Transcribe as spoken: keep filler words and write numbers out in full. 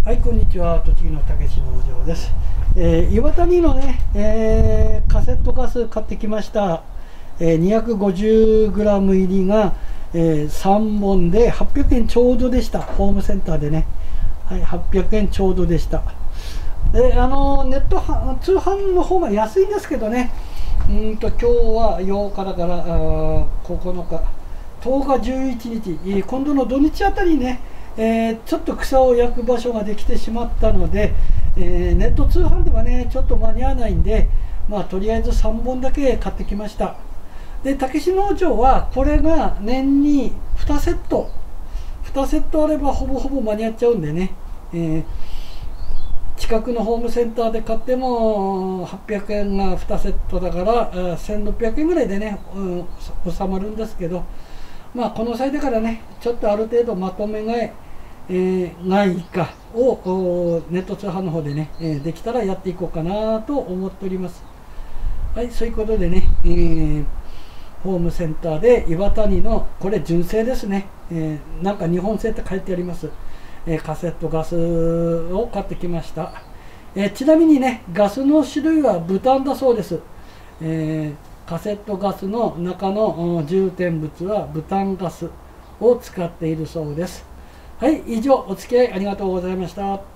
はい、こんにちは。栃木のたけし農場です。えー、岩谷のね、えー、カセットガス買ってきました。えー、にひゃくごじゅうグラム 入りが、えー、さんぼんではっぴゃくえんちょうどでした。ホームセンターでね。はい、はっぴゃくえんちょうどでした。で、あのネット通販の方が安いんですけどね。うんと今日はようかだからあここのか、とおかじゅういちにち、今度の土日あたりね、えー、ちょっと草を焼く場所ができてしまったので、えー、ネット通販ではねちょっと間に合わないんで、まあとりあえずさんぼんだけ買ってきました。で、たけし農場はこれが年ににセットにセットあればほぼほぼ間に合っちゃうんでね、えー、近くのホームセンターで買ってもはっぴゃくえんがにセットだからせんろっぴゃくえんぐらいでね、うん、収まるんですけど、まあこの際だからねちょっとある程度まとめ買い、えー、外貨をネット通販の方でね、えー、できたらやっていこうかなと思っております。はい、そういうことでね、えー、ホームセンターで岩谷のこれ純正ですね、えー、なんか日本製って書いてあります、えー、カセットガスを買ってきました。えー、ちなみにねガスの種類はブタンだそうです。えー、カセットガスの中の充填物はブタンガスを使っているそうです。はい、以上お付き合いありがとうございました。